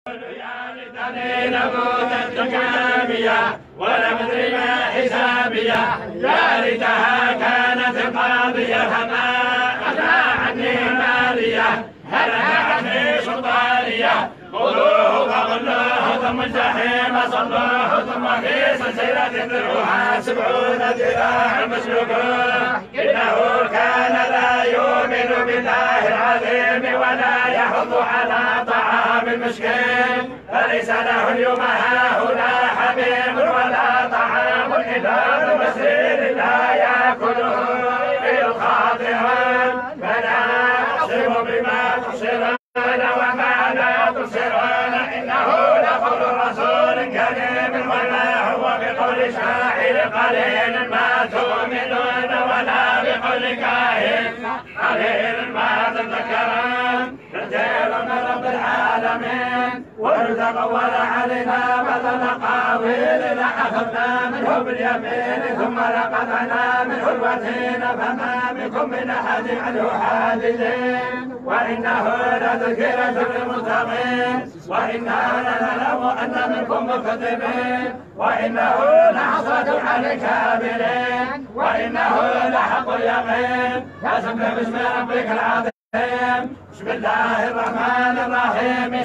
يا ليتني لموت التكامية ولم أدري ما حسابية، يا ليتها كانت القاضية فما أغنى عني مالية، هلك عني سلطانية. خذوه فغلوه ثم الجحيم صلوه ثم في سلسلة ذرعها 70 ذراعا مسلوكوه. إنه كان لا يؤمن بالله العظيم ولا يحض على طعام المسكين، فليس له اليوم هاهنا حميم ولا طعام إلا بمسير لا يأكله الخاطئون. فلا أقسم بما تبصرون وما لا تبصرون، إنه لقول رسول كريم وما هو بقول شاعر قليل ما تؤمنون ولا بقول كاهن قليل ما تذكرون. تنزيل من رب العالمين وتقول علينا بدل قاويل لأخذنا منه باليمين ثم لقطعنا منه الوتين فما منكم من أحد عنه حاجزين. وإنه لتذكرة للمتقين وإنا لنعلم أن منكم مكذبين وإنه لحسرة على الكافرين وإنه لحق اليقين. فسبح باسم ربك العظيم. بسم الله الرحمن الرحيم.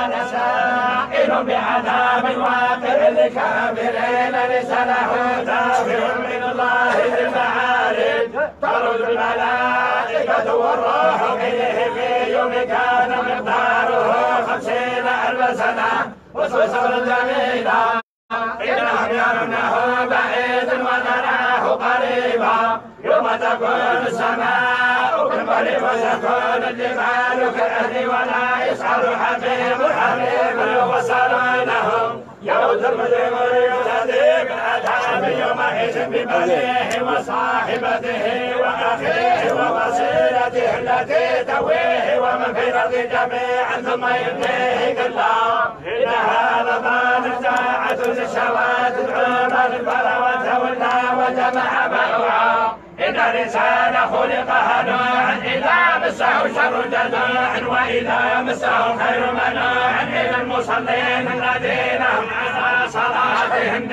سائل بعذاب واقع للكافرين ليس له دافع من الله ذي المعارج. ترد الملائكة والروح إليه في يوم كان مقداره 50,000 سنة وسوسا جميلا. إنهم يرونه بعيد ونراه قريبا. يوم تكون السماء كالقريب وتكون الجبال كالعهد ولا يسأل حبيب يوصلونهم. يود المجرم يهتدي بالعذاب يومئذ ببنيه وصاحبته وأخيه ووصيلته التي تأويه ومن في الأرض جميعا ثم يمليه كلا إنها لظى نزاعة للشهوات تدعو من البر وتولى وجمع فأوعى. إن الإنسان خلق هلوعا إذا مسه الشر جزوعا وإذا مسه الخير منوعا. إلى المصلين الذين هم على صلاتهم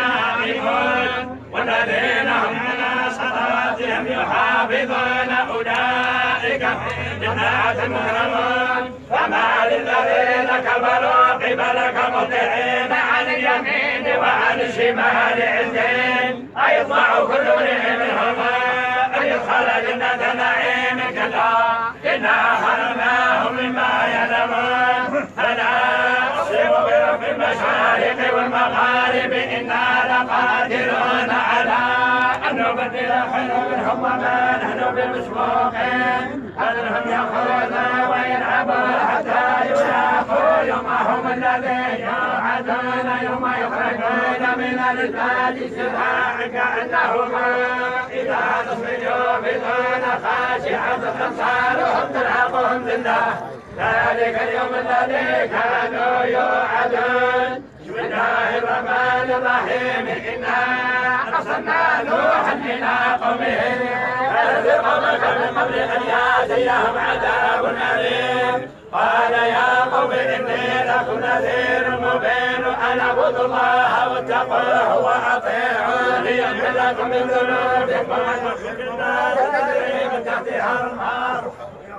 دائمون والذين هم على صلاتهم يحافظون أولئك في جنات مكرمون. فما للذين كفروا قبلك مهطعين عن اليمين وعن الشمال عزين. أيطمع كل امرئ منهم أن يدخل جنة نعيم كلا إنا خلقناهم مما يعلمون. فلا أقسم برب المشارق والمغارب إنا لقادرون على أن نبدل خيرا منهم وما نحن بمسبوقين. فذرهم يأخذون ويلعبوا حتى يلاقوا يومهم الذي يوعدون يوم يخرجون من الأجداث سراعا كأنهم إذا تصبحوا بدون خاشعة أبصارهم ترهقهم ذلة. ذلك اليوم الذي كانوا يوعدون. بسم الله الرحمن الرحيم. إنا أرسلنا نوحا إلى قومه فأنذر قومك من قبل أن يأتيهم عذاب أليم. قال يا قوم إني لكم نذير مبين أن اعبدوا الله واتقوه وأطيعوني يغفر لكم من ذنوبكم ويغفر النار تجري من تحتها الأنهار.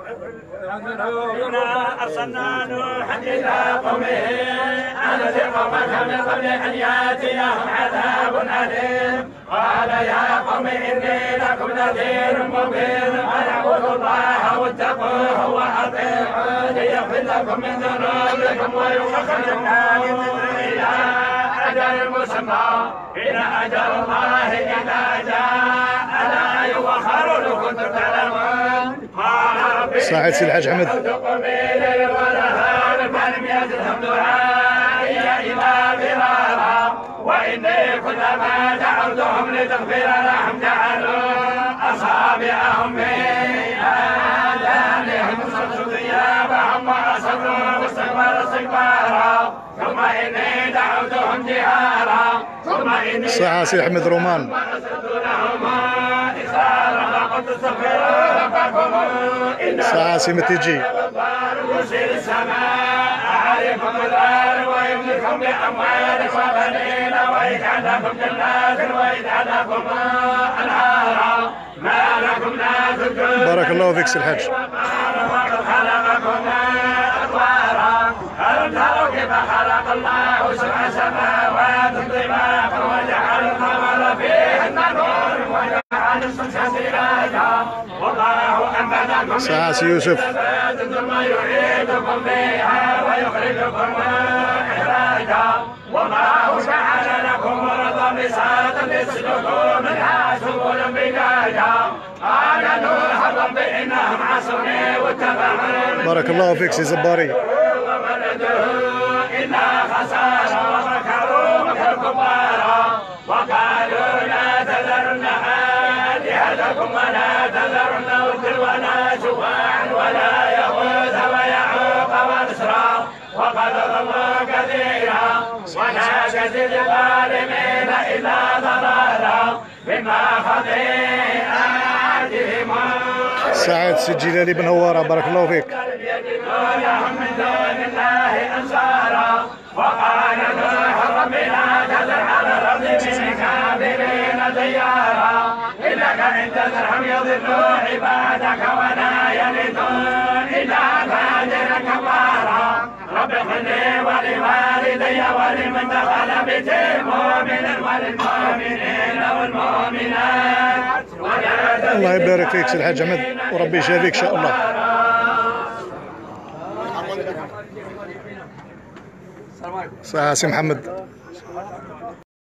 إنا أرسلنا نوحا إلى قومه أنذر قومك من قبل أن يأتيهم عذاب أليم. قال يا قوم إني لكم نذير مبين أن اعبدوا الله واتقوه وأطيعوني يغفر لكم من ذنوبكم ويؤخركم إلى أجل مسمى. إن أجل الله إذا جاء لا يؤخر لو كنتم تعلمون. قال ربي ساعة سيد الحاج حمد. فلم يزدهم دعائي إلا فرارا وإني كلما دعوتهم لتغفر لهم جعلوا أصابعهم في آذانهم واستغشوا ثيابهم وأصروا واستكبروا استكبارا ثم إني دعوتهم جهارا ثم إني ساعة سيد أحمد رومان. ساعة سي متيجي. يرسل السماء عليكم بالآل ويمدكم بأموال وبنين ويجعل لكم جنات ويجعل لكم أنهارا ما لكم لا ترجون. بارك الله فيك سي الحاج. خلقكم أطوارا ألم تروا كيف خلق الله سبع سماوات طباقا وجعل القمر فيهن نور وجعل الشمس سراجا والله أنبتكم ساعة سي يوسف. ثم يعيدكم فيها ويخرجكم إخراجا والله جعل لكم أرضا بساطا لتسلكوا منها سبلا فجاجا قال نوح رب إنهم عصوني واتبعوا بارك الله فيك سي زباري. وولده إلا خسارا ومكروا مكر كبارا وقالوا لا تذرن آلهتكم ولا تذرن ودا ولا سواعا ولا يغوث ويعوق ونسرا وقد ضلوا كثيرا ولا تزد الظالمين إلا ضلالا بما خطيئاتهم. سعد سي جلالي بن هوارة بارك الله فيك. لهم من دون الله أنصارا وقال نوح رب لا تذر على الأرض من كافرين ديارا إنك إن تذرهم يضلوا عبادك ولا يلدون إلا فاجرا كفارا رب اغفر لي ولوالدي ولمن دخل بيتي مؤمنا وللمؤمنين والمؤمنات. الله يبارك فيك سي الحاج احمد وربي يشافيك ان شاء الله. سي محمد.